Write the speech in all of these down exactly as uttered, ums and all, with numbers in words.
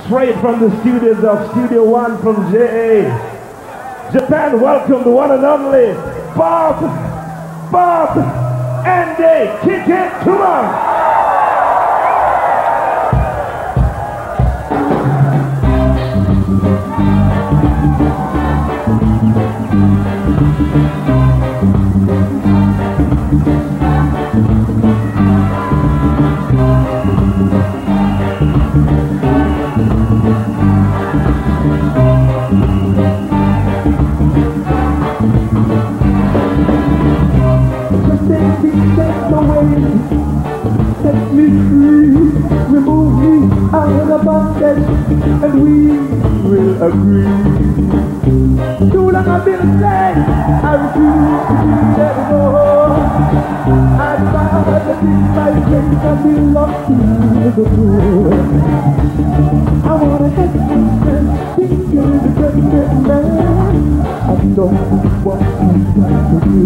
straight from the studios of Studio One from J A. Japan, welcome the one and only Bob, Bob, and they kick it, come on! Set me free, remove me out of bondage, and we will agree. Too long I've been a slave, I refuse to be let go. I'd rather take my place and be lost in the door. I wanna have myself thinking the great man. I don't want to do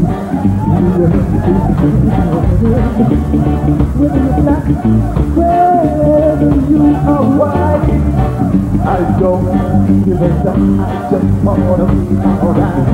whether you're black, whether you are white, I don't give a damn, I just wanna be alright.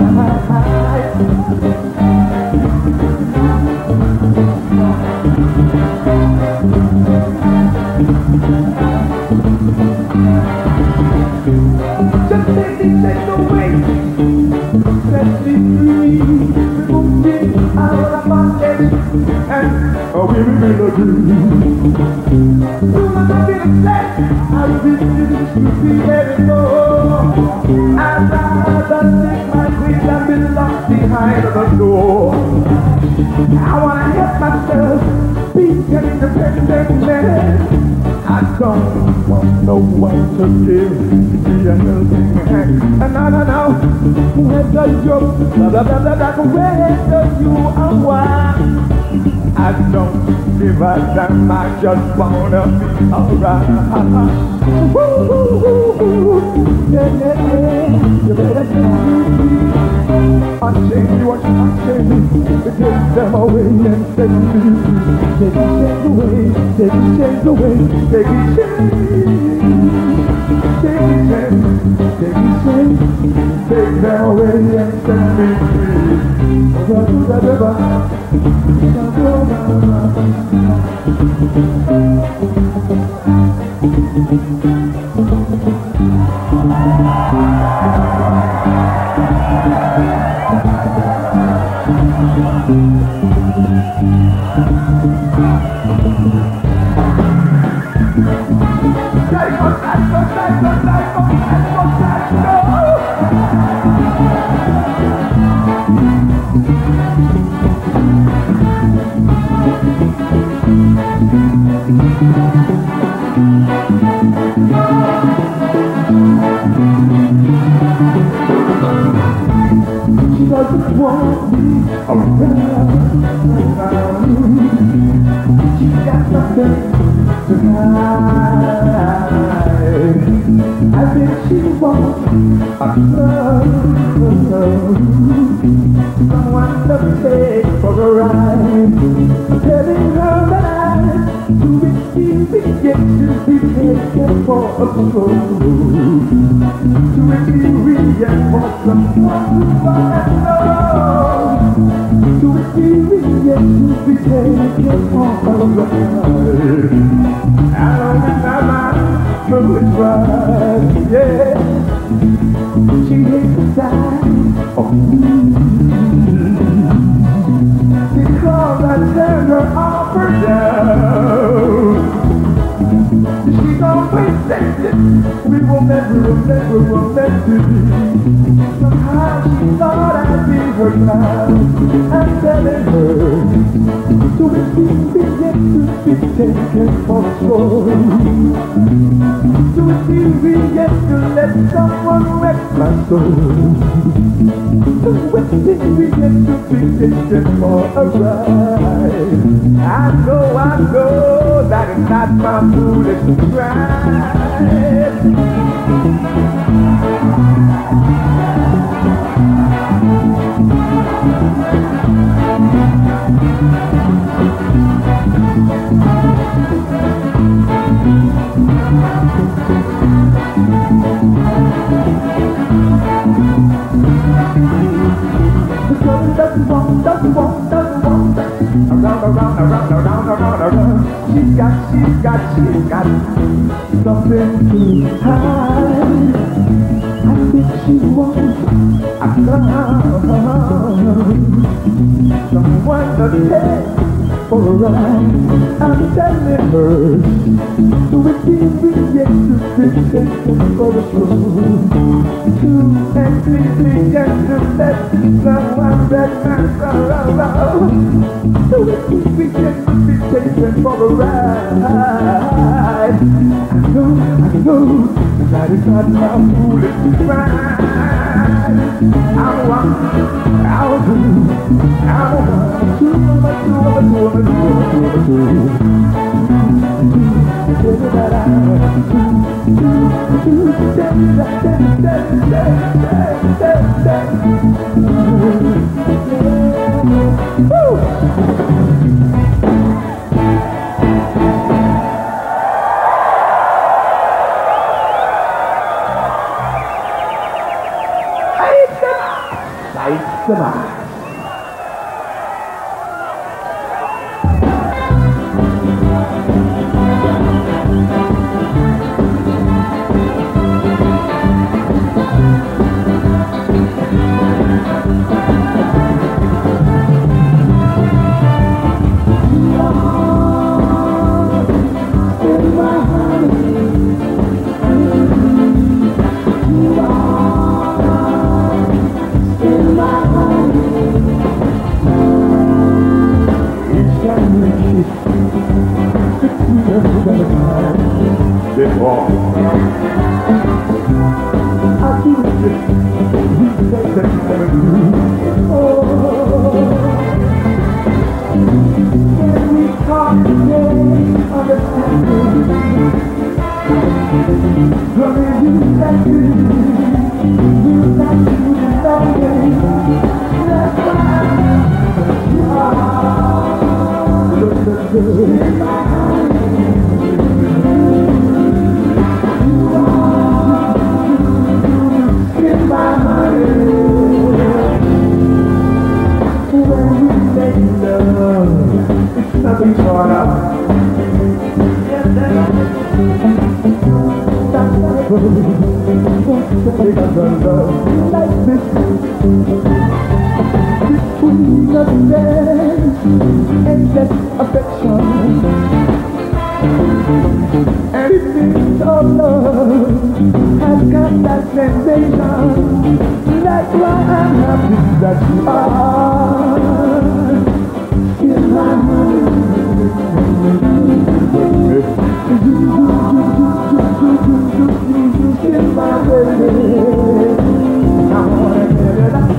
Just take me, take away, set me free, remove me out of bondage, and oh, we will agree. Soon as I've been upset, I refuse to be let go. I'd rather take my place and be locked behind the door. I wanna help myself be an independent man. I don't want no one to give me a helping hand. And now, now, now, whether you're blah, blah, blah, blah, blah, whether you are white, I don't give a damn, I just wanna be alright. Woo-hoo-hoo-hoo, yeah, yeah, yeah, you better take me. Unchain you, unchain me, take them away and set me free. Take the chains away, take the chains away, take the chains, take the chains, take the chains, take them away and set me free. Ra-ra-ra-ra-ra. She doesn't want me around. She got nothing to hide. I think she wants a love, someone to take for a ride. Telling her that I do receive it, yet to be taken for a fool. To receive yet for someone to follow. To receive yet to be taken for a ride. I don't know my foolish ride, yeah. She hates the sight of me because I turned her off her down. She's always thinking we will never, will never, will never be. Somehow she thought I'd be her clown. I'm telling her to receive me yet to be taken for sure. To receive me yet to let someone wreck my soul. To receive me yet to be taken for a ride. I know, I know that it's not my foolish pride. like she's got something to hide. I think she wants a clown, someone to take for a ride. I'm telling her, so it is rejected, rejected for the truth. To and please get to let someone that knocks around. So it is rejected, rejected for a ride. I know, I know, that is not my foolish pride. I'll walk, I'll do, I'll do, I'll do, I'll do, I'll do, I'll do, Goodbye. Before I do this, we say that never do. Oh, when we talk today, understanding, loving you like you, you like you belonging. That's why you are look so good in my heart. It's nothing short of like this between us and that affection, and it means our love has got that sensation. That's why I'm happy that you are in my heart. In my baby, I wanna get it out.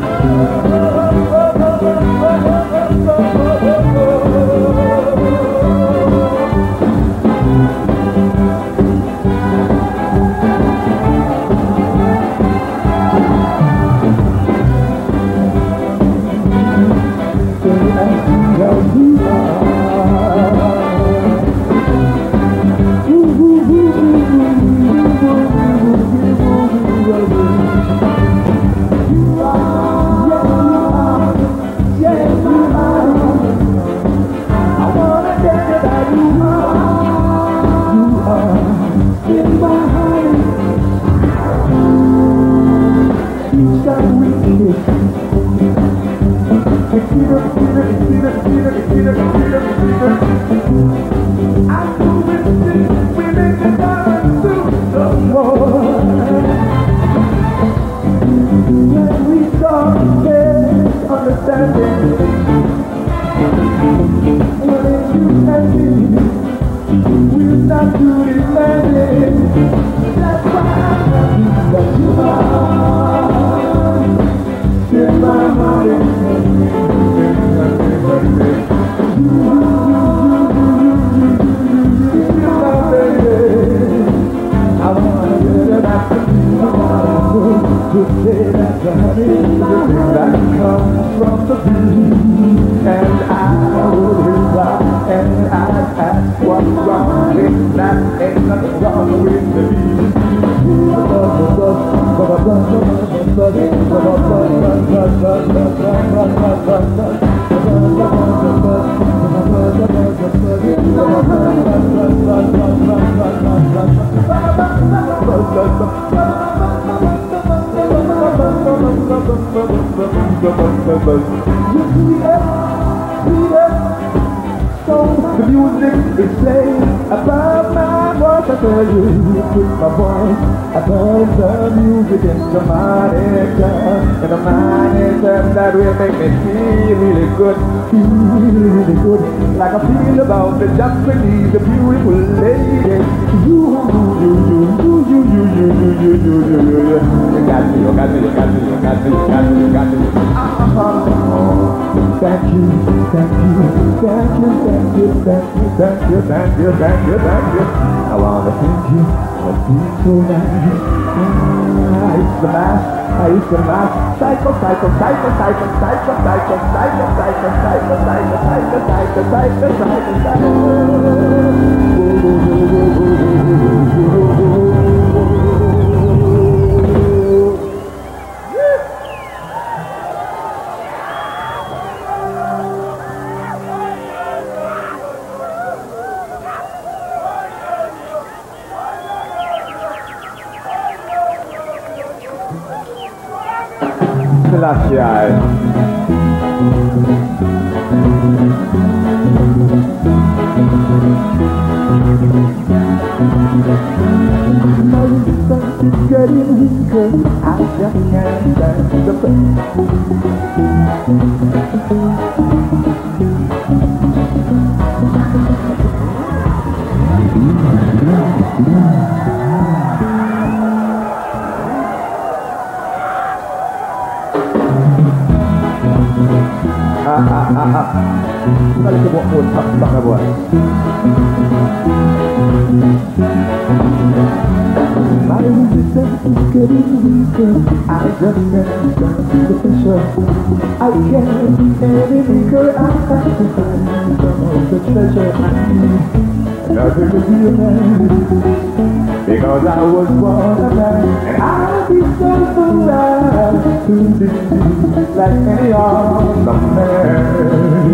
Bye. So the music is playing above my voice. I tell you, put my voice above the music into my nature, and the nature that will make me feel really good, feel really good, like I feel about the Japanese, the beautiful lady. You, you, you, you, you, you, you, you, you, you, you, you, you. You got me, you got me, you got me, you got me, you got me, you got me. Thank you, thank you, thank you, thank you, thank you, thank you, thank you, thank you, thank you. I wanna thank you for being so nice. I used to laugh, I used to laugh. Psycho, psycho, psycho, psycho, psycho, psycho, psycho, psycho, psycho, psycho, psycho, psycho, psycho, psycho, psycho. Selassie. My response is getting weaker. I just can't stand the pain. Ah, ah, ah, ah. Balik ke buat pun, tak tak nak buat. My resistance is getting weaker. I just can't stand the pressure. I can't be any weaker. I have to find some of the treasure I need. Nothing to be a man, because I was born a man, and I deserve the right to be like any other man.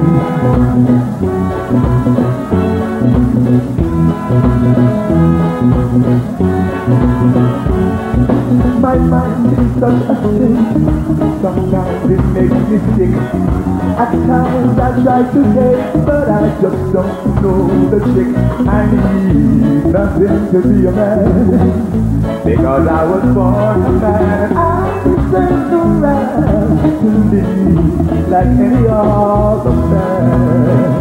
My mind is such a thing. Sometimes it makes me sick. At times I try to take, but I just don't know the trick. I need nothing to be a man, because I was born a man. I deserve the right to live like any other man.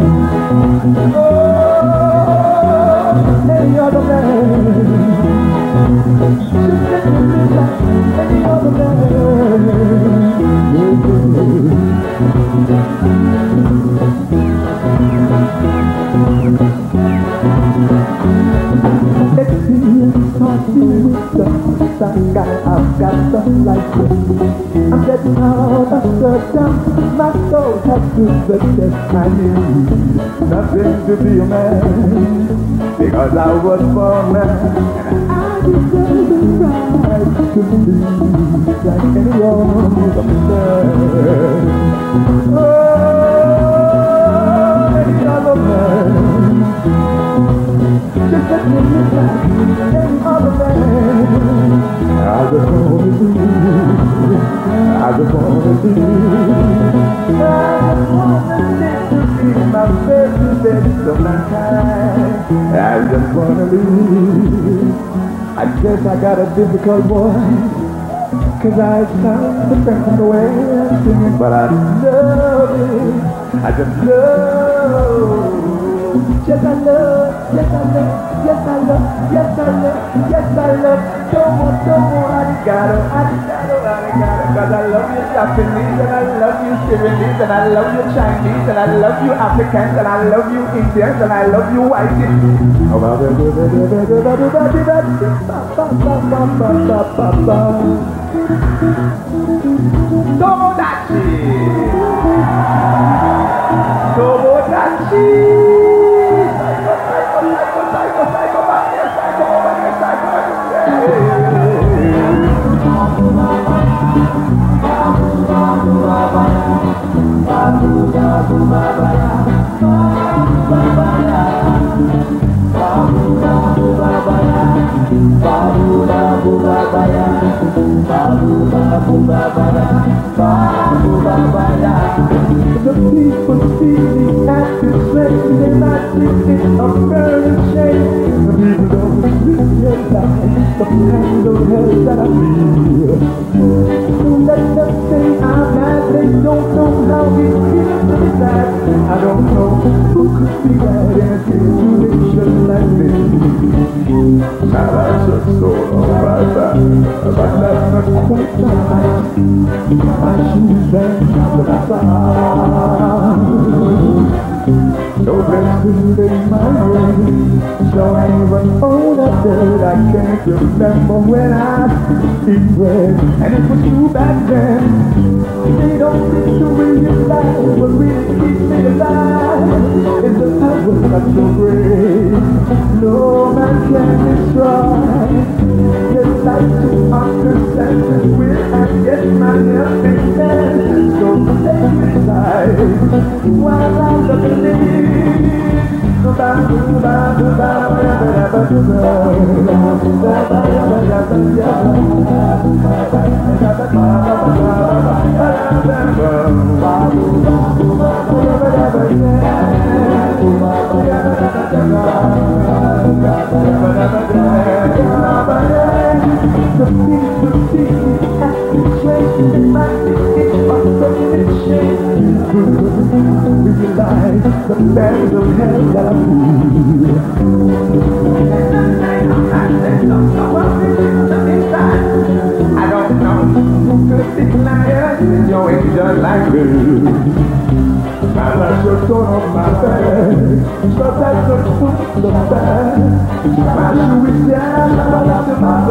Oh, any other man. Any other man. Experience taught me wisdom. Thank God I've got some like this. I'm getting out of the dump. My soul has stood the test. I need nothing to be a man, because I was born a man, and I deserve the right to be like any other man. Oh, any other man. Just let me live like any other man. I just wanna be, I just wanna be, I just wanna live to be my best, best of my time. I just wanna live. I guess I got a difficult voice, 'cause I sound different from the way I'm singing, but I love it. I just love. Yes, I love, yes, I love, yes, I love, yes, I love, yes, I love. Don't want, don't want, arigato, arigato, arigato. 'Cause I love you Japanese, and I love you Sudanese, and I love you Chinese, and I love you Africans, and I love you Indians, and I love you whites. Tomodachi! Tomodachi! Bye. Babu babu babaya, babu babu babaya, babu babaya. The people see me acting strange, they might think it's a very shame. The people don't realize the kind of hell that I feel. Let them say I'm mad, they don't know how it feels inside. I don't know who could be bad in a situation like this. Now I just don't know about that, but that's not quite right. My shoes and the side. No blessings in my way, so I even own a day. I can't remember when I eat bread, and it was too back then. They don't seem to realize what really keeps me alive is the power of your grace. No man can destroy. Just like to understand this will and get my help in there. So take me aside while I look at me. The people see me acting strange, they might think it's my perfect shame. Realize the bands of hell that I feel. I don't know who could be lying, your angel like me. My life was torn off my back, but that's the truth of that. My shoe is down, I'm up to my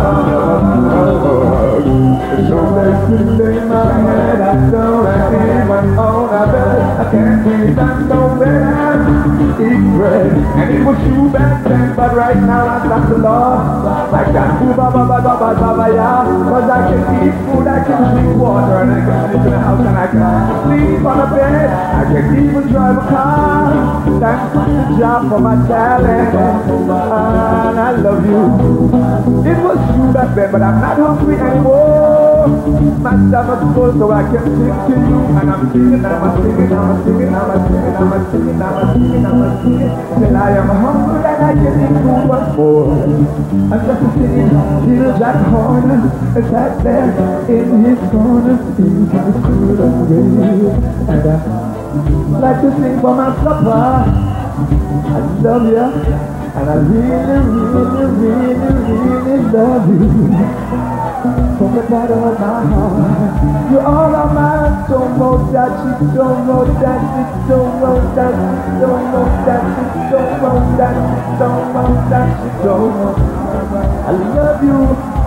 dog. It's so bad to lay my head, I don't like anyone on I bet I can't breathe, I'm so bad. Eat bread, and it was you back then, but right now I got the law. I can't do ba ba ba ba ba ba ba ya, cause I can eat food, I can drink water, and I can sleep in the house, and I can sleep on a bed. I can even drive a car. Thanks to the job for my talent, and I love you. It was you back then, but I'm not hungry anymore. My stomach's full, so I can sing to you, and I'm singing, I'm singing, I'm singing, I'm singing, I'm singing, I'm singing, I'm singing, till I am hungry and I can eat food once more. I'm just singing, little Jack Horner is right there in his corner, singing his food away, and I like to sing for my supper. I love you, and I really, really, really, really love you. From the bottom of my heart, you're all of mine. Don't know that you don't know that you don't know that you don't know that you don't know that you don't know that you don't know. I love you.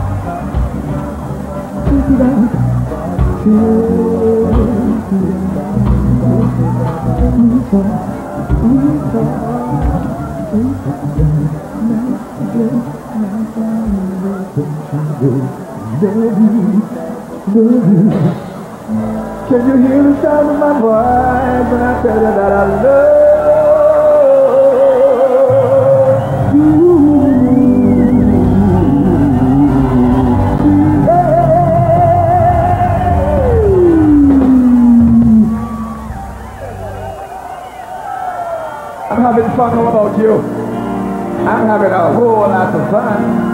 Take it out. Love you, love you. Can you hear the sound of my voice when I tell you that I love you? I'm having fun. How about you? I'm having a whole lot of fun.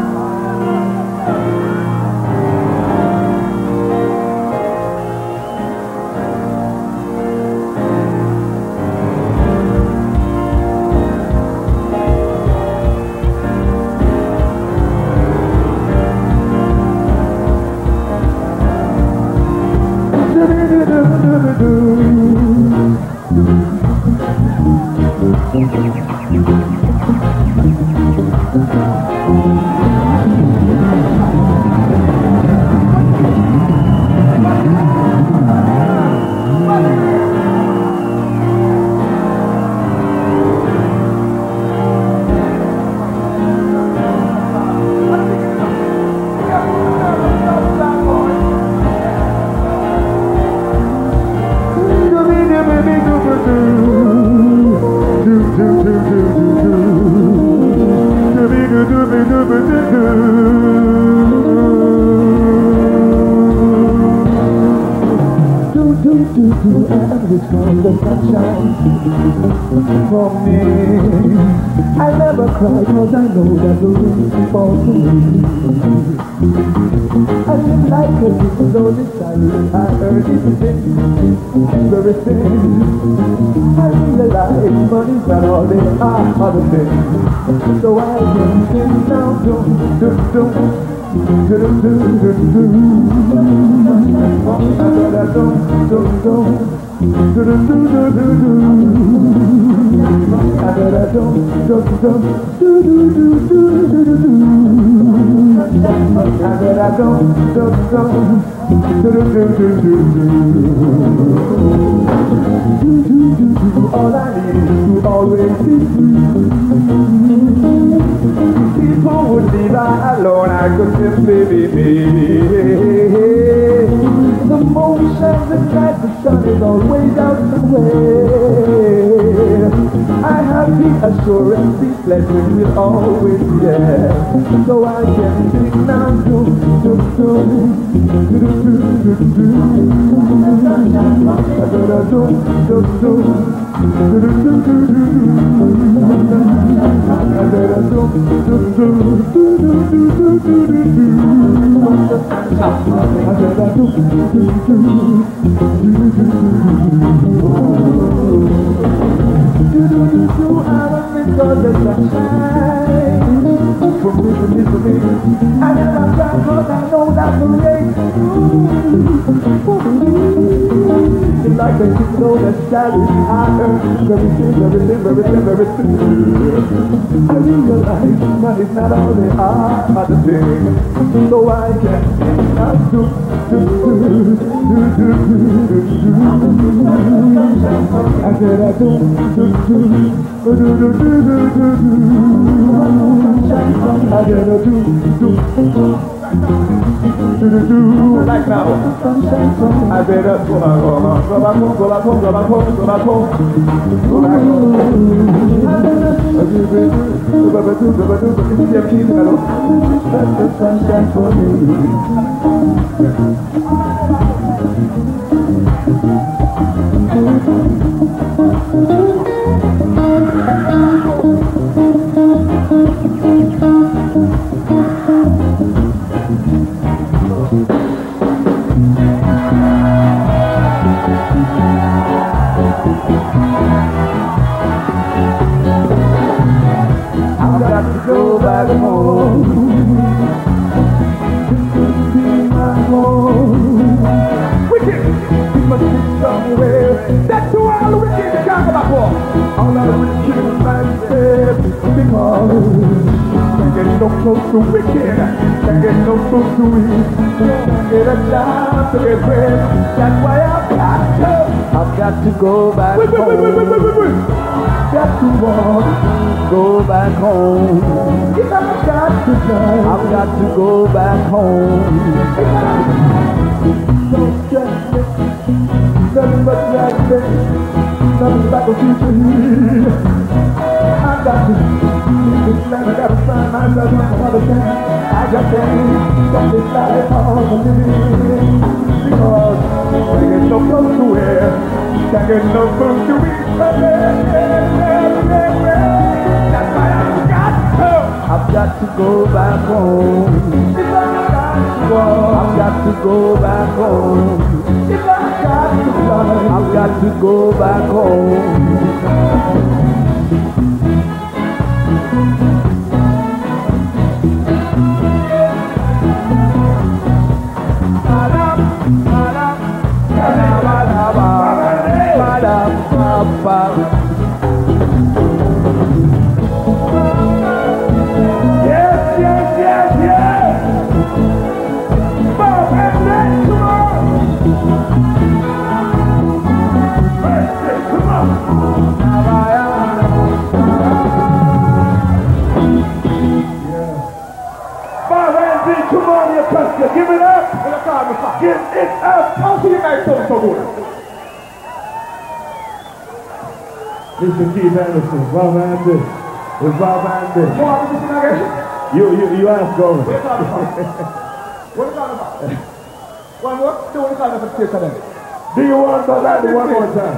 Do It's called the sunshine for me. I never cry cause I know that the rain falls for me. I feel like a little lonely silent. I heard it sing, very thin. I realize money's not all they are other things. So I can sing now, don't, don't, don't. Do do do do do. I better don't, don't, don't. Do do do do do do. I better don't, don't, don't. Do do do do do do do. I better don't, don't, don't. Do do do do do do. Do do do do. All I need is to always be free. People would leave I alone, I could simply be me. The motion, the night, the sun is always out somewhere. I have the assurance, the pleasure will always be there. So I can sing now, do, do, do, do, do, do, do, do. I gotta do, do, do, do, do, do, do, do. I gotta do, do, do, do, do, do, do, do, do. I gotta do, do, do, do, do, do, do. I don't think God is sunshine for me, for me, for me. I never cry cause I know that the rain it's like a you know that salary I earn everything, everything, everything, everything. I realize money's not all they are other things. So I can not do, do, do, do, do, do, do. I said I do, do, do, do, do, do, do, do, do. I said I do, do, do, do, do. Like now. I said I go back home, go back home, go back home, go back home, go back home, go back home. I do, do, do, go back to, go back to, go back to, go back to. That's the sunshine for me. I've got to go back home. This could be my home. Wicked! We must be somewhere. That's who all the wicked to talk about for. All of the wicked myself because can't get no close to wicked. Can't get no close to me. Can't get a job to get bread. That's why I've got to. I've got to go back wait, home. Wait, wait, wait, wait, wait, wait. Got to walk, go back home. If I've got to drive, I've got to go back home. Don't judge me, nothing but judgment, nothing like a future. I've got to leave this land, I gotta find myself some other thing. I got to stop this life all the living because I get so close to where can't get no food to eat. That's why I've got to. I've got to go back home. If I've got to go, I've got to go back home. If I've got to fly, I've got to go back home. Yes, yes, yes, yes. Bob and Nate, come on. Hey, come on. Yeah. Bob and Nate, come on, you pastor. Give it up. Give it up. How can you make something so good? Mister Keith Anderson, Bob Andy, with Bob Andy. You, you, you ask Gordon. What are you talking about? What are you talking about? One more? Do what you call for the then? Do you want to land one more time?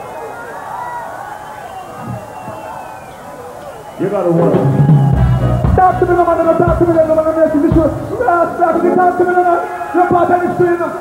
You gotta work. Talk to me, no man, no talk to me, no man, I'm making this show. Stop, stop, you talk to me, no man. You're part of the stream, no.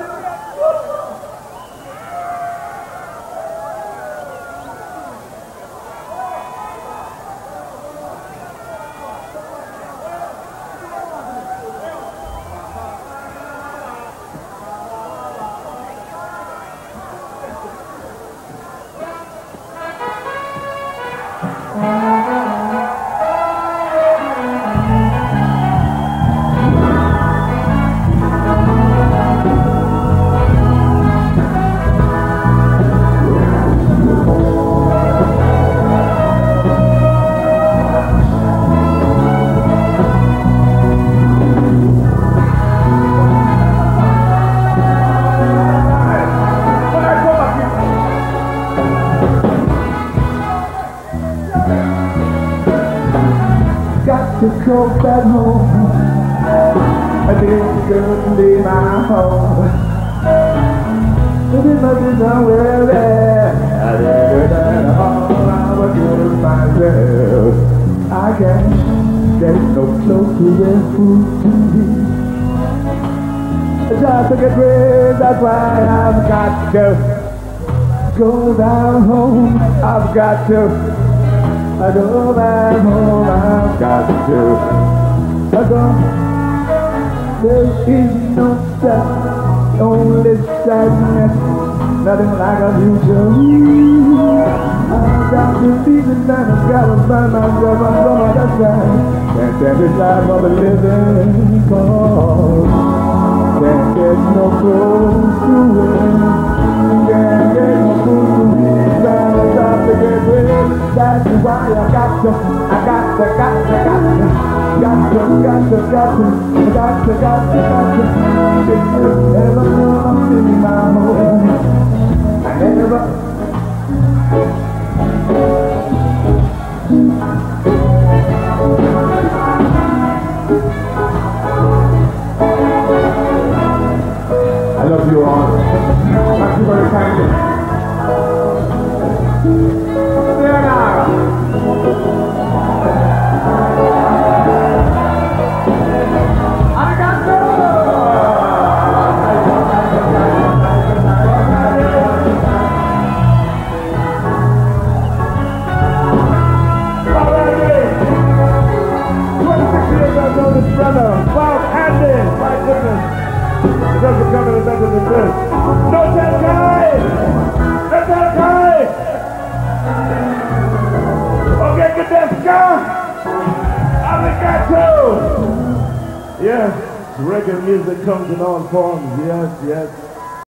To go back home, I didn't gonna leave my home. But it must be somewhere there. I didn't at home, I was gonna find myself. I can't, there's no clothes to wear, food to eat. Just to get rid, that's why I've got to go down home. I've got to I go back home, I've got to I go, there is no sad, only sadness, nothing like a future. I've got to leave it and I've got to find myself on some other side. Can't stand this life of a living cause can't get no clothes to wear, can't get no food to eat, I've got to get rid. That's why I got to, I got to, got to, got to, got to, got to, got to, got to, got to, got to, never know I'm in my home. I never. I love you all. Thank you very kindly. Doesn't come any better than this. No tell guy! No tell guy! Okay, get that ska! Arigato! Yes, reggae music comes in all forms. Yes, yes.